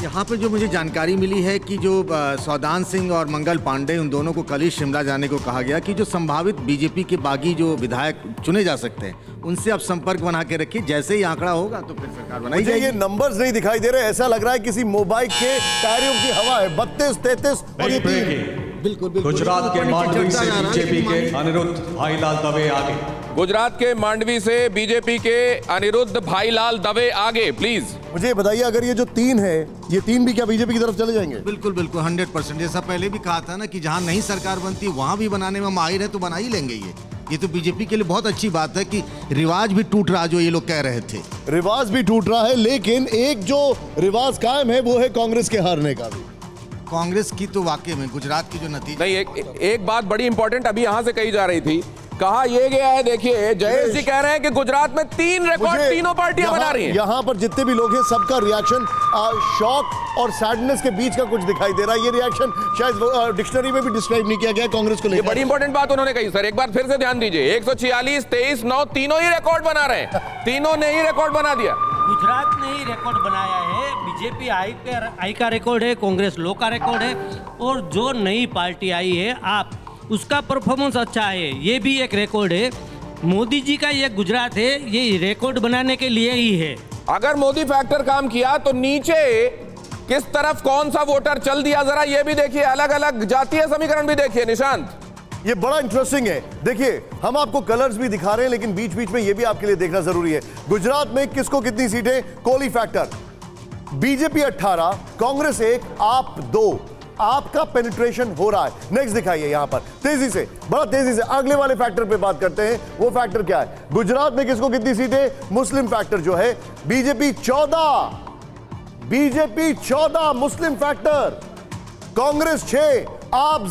यहाँ पे जो मुझे जानकारी मिली है कि जो सौदान सिंह और मंगल पांडे, उन दोनों को कल ही शिमला जाने को कहा गया कि जो संभावित बीजेपी के बागी जो विधायक चुने जा सकते हैं उनसे आप संपर्क बना के रखिए। जैसे ही आंकड़ा होगा तो फिर सरकार बनाई जाएगी। ये नंबर्स नहीं दिखाई दे रहे, ऐसा लग रहा है किसी मोबाइल के टायरों की हवा है। 32, 33 और ये 3। बिल्कुल। गुजरात के मांडवी से बीजेपी के अनिरुद्ध भाईलाल दवे आगे। गुजरात के मांडवी से बीजेपी के अनिरुद्ध भाईलाल दवे आगे। प्लीज मुझे बताइए, अगर ये जो 3 है, ये 3 भी क्या बीजेपी की तरफ चले जाएंगे? बिल्कुल 100%। जैसा पहले भी कहा था ना कि जहां नहीं सरकार बनती वहां भी बनाने में माहिर है, तो बना ही लेंगे। ये तो बीजेपी के लिए बहुत अच्छी बात है कि रिवाज भी टूट रहा, जो ये लोग कह रहे थे। रिवाज भी टूट रहा है, लेकिन एक जो रिवाज कायम है वो है कांग्रेस के हारने का भी। कांग्रेस की तो वाकई में गुजरात की जो नतीजा नहीं, एक बात बड़ी इंपॉर्टेंट अभी यहां से कही जा रही थी, कहा यह गया है, देखिए जयेश जी कह रहे हैं कि गुजरात में 3 रिकॉर्ड तीनों पार्टियां बना रही हैं। यहाँ पर जितने भी लोग हैं सबका रिएक्शन शॉक और सैडनेस के बीच का कुछ दिखाई दे रहा है। ये रिएक्शन शायद डिक्शनरी में भी डिस्क्राइब नहीं किया गया कांग्रेस को लेकर। बड़ी इंपॉर्टेंट बात उन्होंने कही सर, एक बार फिर से ध्यान दीजिए। 146, 23, 9 तीनों ही रिकॉर्ड बना रहे हैं। तीनों ने ही रिकॉर्ड बना दिया। गुजरात ने ही रिकॉर्ड बनाया है। बीजेपी आई का रिकॉर्ड है, कांग्रेस लो का रिकॉर्ड है, और जो नई पार्टी आई है आप, उसका परफॉर्मेंस अच्छा है, ये भी एक रिकॉर्ड है। मोदी जी का ये गुजरात है, ये रिकॉर्ड बनाने के लिए ही है। अगर मोदी फैक्टर काम किया तो नीचे किस तरफ कौन सा वोटर चल दिया, जरा ये भी देखिए। अलग अलग जातीय समीकरण भी देखिए निशांत, ये बड़ा इंटरेस्टिंग है। देखिए, हम आपको कलर्स भी दिखा रहे हैं, लेकिन बीच बीच में ये भी आपके लिए देखना जरूरी है। गुजरात में किसको कितनी सीटें? कोहली फैक्टर। बीजेपी 18, कांग्रेस 1, आप 2। आपका पेनिट्रेशन हो रहा है। नेक्स्ट दिखाइए यहां पर तेजी से, बड़ा तेजी से अगले वाले फैक्टर पे बात करते हैं। वो फैक्टर क्या है? गुजरात में किसको कितनी सीटें? मुस्लिम फैक्टर जो है, बीजेपी 14 मुस्लिम फैक्टर, कांग्रेस 6, आप